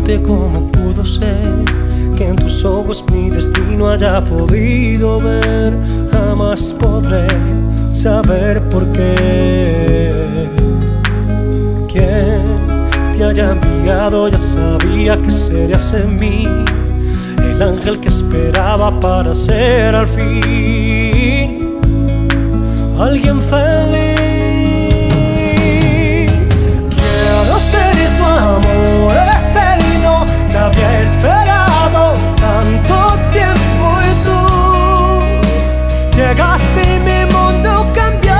pregunte cómo pudo ser que en tus ojos mi destino haya podido ver. Jamás podré saber por qué. Quien te haya enviado ya sabía que serías en mí el ángel que esperaba para ser al fin alguien feliz. Quiero ser tu amor eterno, te había esperado tanto tiempo y tú llegaste y mi mundo cambió.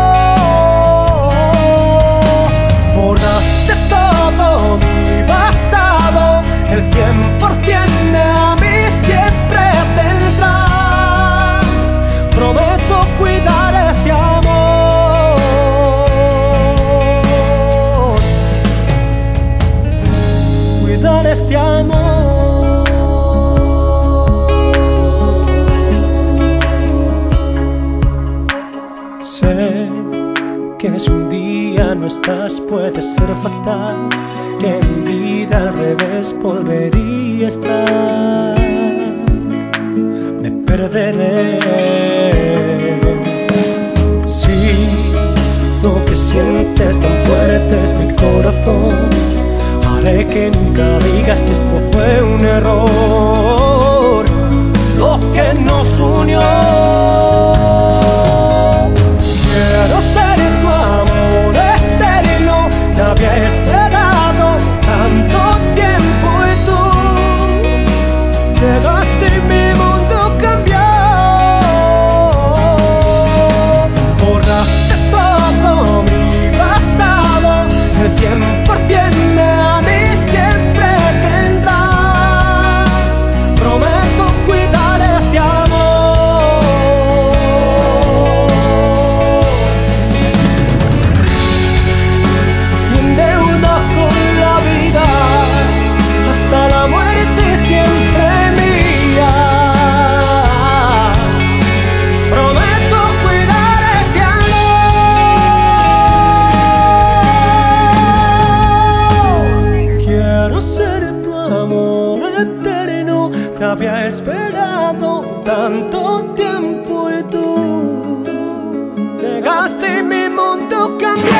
Borraste todo mi pasado, el 100% de a mí siempre tendrás. Prometo cuidar este amor, cuidar este amor. Sé que si un día no estás puede ser fatal, que mi vida al revés volvería a estar. Me perderé si lo que sientes tan fuerte es mi corazón. Haré que nunca digas que esto fue un error, lo que nos unió. Quiero ser tu amor eterno, te había esperado tanto tiempo y tú llegaste y mi mundo cambió. Borraste todo mi pasado, el 100% de a mí siempre tendrás. Prometo cuidar este amor. En deuda con la vida, hasta la muerte siempre mía. Prometo cuidar este amor. Quiero ser tu amor eterno, te había esperado tanto tiempo y tú llegaste y mi mundo cambió.